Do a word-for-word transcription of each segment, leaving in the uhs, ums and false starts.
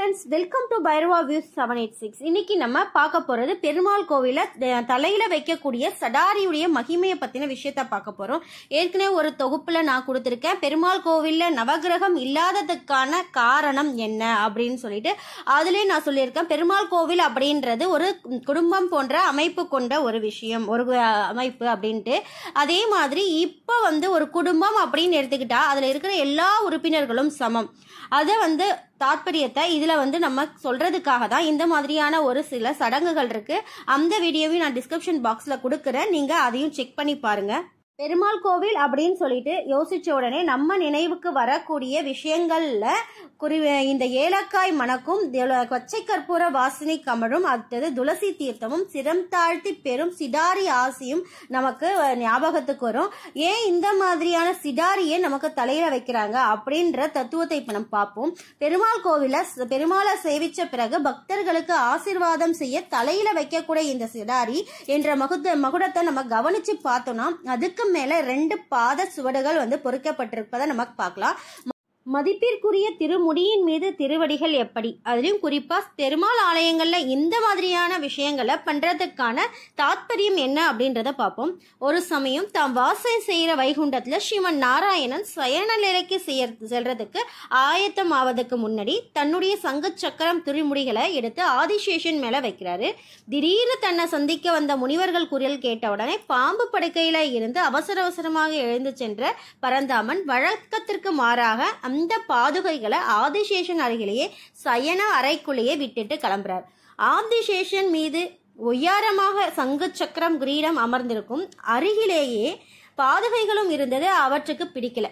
Friends, welcome to Bhairava views seven eight six. இன்னைக்கு நம்ம பார்க்க போறது பெருமாள் கோவில தலையில வைக்கக்கூடிய சடாரியுடைய மகிமையை பத்தின விஷயத்த பார்க்க போறோம். ஏற்கனவே ஒரு தொகுப்புல நான் கொடுத்திருக்கேன், பெருமாள் கோவில்ல நவகிரகம் இல்லாததுக்கான காரணம் என்ன அப்படின்னு சொல்லிட்டு. அதுலயே நான் சொல்லியிருக்கேன், பெருமாள் கோவில் அப்படின்றது ஒரு குடும்பம் போன்ற அமைப்பு கொண்ட ஒரு விஷயம், ஒரு அமைப்பு அப்படின்ட்டு. அதே மாதிரி இப்ப வந்து ஒரு குடும்பம் அப்படின்னு எடுத்துக்கிட்டா அதுல இருக்கிற எல்லா உறுப்பினர்களும் சமம். அதை வந்து தாற்பயத்தை இதுல வந்து நம்ம சொல்றதுக்காக தான் இந்த மாதிரியான ஒரு சில சடங்குகள் இருக்கு. அந்த வீடியோவையும் நான் டிஸ்கிரிப்ஷன் பாக்ஸ்ல கொடுக்குறேன், நீங்க அதையும் செக் பண்ணி பாருங்க. பெருமாள் கோவில் அப்படின்னு சொல்லிட்டு யோசிச்ச உடனே நம்ம நினைவுக்கு வரக்கூடிய விஷயங்கள்ல குறி இந்த ஏலக்காய் மணக்கும், பச்சை கற்பூர வாசனை கமழும், அடுத்தது துளசி தீர்த்தமும், சிரம் தாழ்த்தி பெரும் சிடாரி ஆசியும் நமக்கு ஞாபகத்துக்கு வரும். ஏன் இந்த மாதிரியான சிடாரியை நமக்கு தலையில வைக்கிறாங்க அப்படின்ற தத்துவத்தை இப்ப நம்ம பார்ப்போம். பெருமாள் கோவில பெருமாளை சேவிச்ச பிறகு பக்தர்களுக்கு ஆசீர்வாதம் செய்ய தலையில வைக்கக்கூடிய இந்த சிடாரி என்ற மகுத மகுடத்தை நம்ம கவனிச்சு பார்த்தோம்னா அதுக்கு மேல ரெண்டு பாத சுவடுகள் வந்து பொறிக்கப்பட்டிருப்பதை நமக்கு பார்க்கலாம். மதிப்பிற்குரிய திருமுடியின் மீது திருவடிகள் எப்படி, அதுலயும் குறிப்பா பெருமாள் ஆலயங்கள்ல இந்த மாதிரியான விஷயங்களை பண்றதுக்கான தாத்பரியம் என்ன அப்படின்றத பார்ப்போம். ஒரு சமயம் தாம் வாசம் செய்யற வைகுண்டத்துல ஸ்ரீமன் நாராயணன் சயன நிலைக்கு செய்ய செல்றதுக்கு ஆயத்தம் ஆவதுக்கு முன்னாடி தன்னுடைய சங்கு சக்கரம் திருமுடிகளை எடுத்து ஆதிசேஷன் மேல வைக்கிறாரு. திடீர்னு தன்னை சந்திக்க வந்த முனிவர்கள் குரல் கேட்ட உடனே பாம்பு படுக்கையில இருந்து அவசர அவசரமாக எழுந்து சென்ற பரந்தாமன் வழக்கத்திற்கு மாறாக அந்த பாதுகைகளை ஆதிசேஷன் அருகிலேயே சயன அறைக்குள்ளேயே விட்டுட்டு கிளம்புறார். ஆதிசேஷன் மீது ஒய்யாரமாக சங்கு சக்கரம் கிரீடம் அமர்ந்திருக்கும் அருகிலேயே பாதுகைகளும் இருந்தது அவற்றுக்கு பிடிக்கல.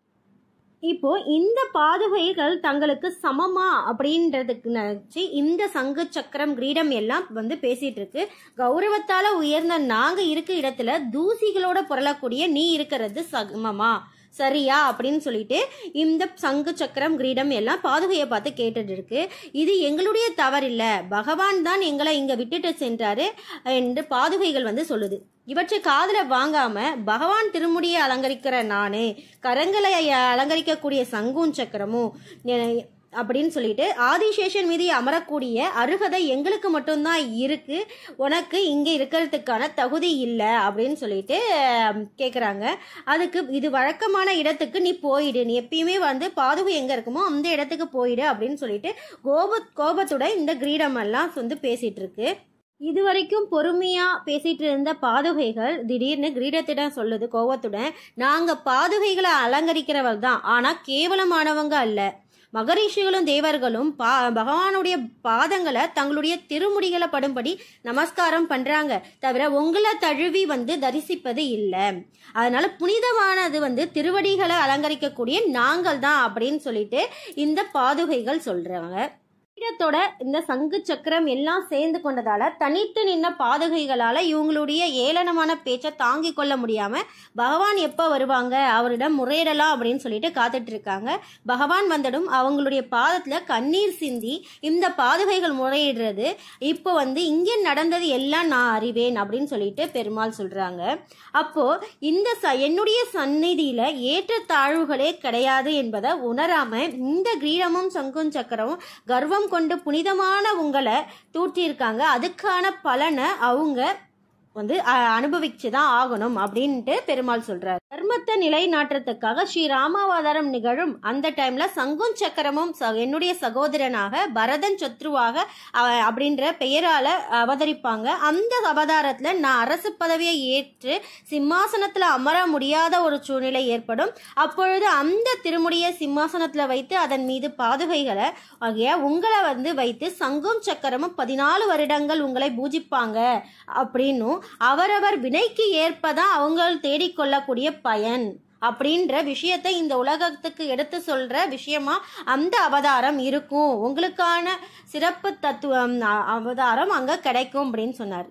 இப்போ இந்த பாதுகைகள் தங்களுக்கு சமமா அப்படின்றதுக்கு நினைச்சு இந்த சங்கு சக்கரம் கிரீடம் எல்லாம் வந்து பேசிட்டு இருக்கு. கௌரவத்தால உயர்ந்த நாங்க இருக்க இடத்துல தூசிகளோட புரளக்கூடிய நீ இருக்கிறது சமமா, சரியா அப்படின்னு சொல்லிட்டு இந்த சங்கு சக்கரம் கிரீடம் எல்லாம் பாதுகையை பார்த்து கேட்டுட்டு இருக்கு. இது எங்களுடைய தவறில்ல, பகவான் தான் எங்களை இங்க விட்டுட்டு சென்றாரு என்று பாதுகைகள் வந்து சொல்லுது. இவற்றை காதுல வாங்காம பகவான் திருமுடியை அலங்கரிக்கிற நானு, கரங்களை அலங்கரிக்கக்கூடிய சங்கும் சக்கரமும் அப்படின்னு சொல்லிட்டு ஆதிசேஷன் மீது அமரக்கூடிய அருகதை எங்களுக்கு மட்டும்தான் இருக்கு, உனக்கு இங்க இருக்கிறதுக்கான தகுதி இல்லை அப்படின்னு சொல்லிட்டு கேக்குறாங்க. அதுக்கு இது வழக்கமான இடத்துக்கு நீ போயிடு, நீ எப்பயுமே வந்து பாதுகை எங்க இருக்குமோ அந்த இடத்துக்கு போயிடு அப்படின்னு சொல்லிட்டு கோப கோபத்தோட இந்த கிரீடம் எல்லாம் வந்து பேசிட்டு இருக்கு. இதுவரைக்கும் பொறுமையா பேசிட்டு இருந்த பாதுகைகள் திடீர்னு கிரீடத்திடம் சொல்லுது கோபத்துடன், நாங்க பாதுகைகளை அலங்கரிக்கிறவர்கள் தான், ஆனா கேவலமானவங்க அல்ல. மகரிஷிகளும் தேவர்களும் பா பகவானுடைய பாதங்களை தங்களுடைய திருமுடிகளை படும்படி நமஸ்காரம் பண்றாங்க, தவிர உங்களை தழுவி வந்து தரிசிப்பது இல்லை. அதனால புனிதமானது வந்து திருவடிகளை அலங்கரிக்கக்கூடிய நாங்கள் தான் அப்படின்னு சொல்லிட்டு இந்த பாதுகைகள் சொல்றாங்க. கிரீடத்தோட இந்த சங்கு சக்கரம் எல்லாம் சேர்ந்து கொண்டதால தனித்து நின்ன பாதுகைகளால இவங்களுடைய ஏளனமான பேச்சை தாங்கி கொள்ள முடியாம பகவான் எப்ப வருவாங்க அவரிடம் முறையிடலாம் அப்படின்னு சொல்லிட்டு காத்துட்டு இருக்காங்க. பகவான் வந்ததும் அவங்களுடைய பாதத்துல கண்ணீர் சிந்தி இந்த பாதுகைகள் முறையிடுறது, இப்போ வந்து இங்கே நடந்தது எல்லாம் நான் அறிவேன் அப்படின்னு சொல்லிட்டு பெருமாள் சொல்றாங்க. அப்போ இந்த என்னுடைய சந்நிதியில ஏற்ற தாழ்வுகளே கிடையாது என்பதை உணராம இந்த கிரீடமும் சங்கும் சக்கரமும் கர்வம் கொண்டு புனிதமான உங்களை தூற்றிருக்காங்க, அதுக்கான பலனை அவங்க வந்து அனுபவிச்சுதான் ஆகணும் அப்படின்ட்டு பெருமாள் சொல்றாரு. தர்மத்தை நிலைநாட்டுறதுக்காக ஸ்ரீ ராமாவதாரம் நிகழும் அந்த டைம்ல சங்கும் சக்கரமும் என்னுடைய சகோதரனாக பரதன் சத்ருவாக அப்படின்ற பெயரால அவதரிப்பாங்க. அந்த அவதாரத்துல நான் அரசு பதவியை ஏற்று சிம்மாசனத்துல அமர முடியாத ஒரு சூழ்நிலை ஏற்படும். அப்பொழுது அந்த திருமுடியை சிம்மாசனத்துல வைத்து அதன் மீது பாதுகைகளை ஆகிய உங்களை வந்து வைத்து சங்கும் சக்கரமும் பதினாலு வருடங்கள் உங்களை பூஜிப்பாங்க அப்படின்னும் அவரவர் வினைக்கு ஏற்பதான் அவங்க தேடிக்கொள்ளக்கூடிய பயன் அப்படின்ற விஷயத்தை இந்த உலகத்துக்கு எடுத்து சொல்ற விஷயமா அந்த அவதாரம் இருக்கும், உங்களுக்கான சிறப்பு தத்துவம் அவதாரம் அங்க கிடைக்கும் அப்படின்னு சொன்னார்.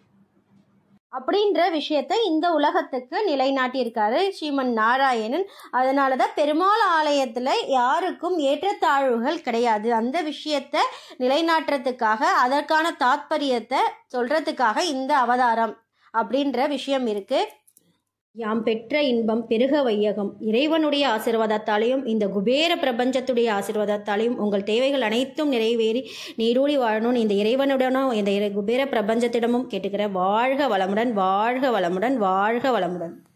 அப்படின்ற விஷயத்தை இந்த உலகத்துக்கு நிலைநாட்டியிருக்காரு ஸ்ரீமன் நாராயணன். அதனாலதான் பெருமாள் ஆலயத்துல யாருக்கும் ஏற்றத்தாழ்வுகள் கிடையாது. அந்த விஷயத்தை நிலைநாட்டுறதுக்காக அதற்கான தாத்பரியத்தை சொல்றதுக்காக இந்த அவதாரம் அப்படின்ற விஷயம் இருக்கு. யாம் பெற்ற இன்பம் பெருக வையகம். இறைவனுடைய ஆசீர்வாதத்தாலையும் இந்த குபேர பிரபஞ்சத்துடைய ஆசீர்வாதத்தாலையும் உங்கள் தேவைகள் அனைத்தும் நிறைவேறி நீடூழி வாழணும்னு இந்த இறைவனுடனும் இந்த குபேர பிரபஞ்சத்திடமும் கேட்டுக்கிற. வாழ்க வளமுடன், வாழ்க வளமுடன், வாழ்க வளமுடன்.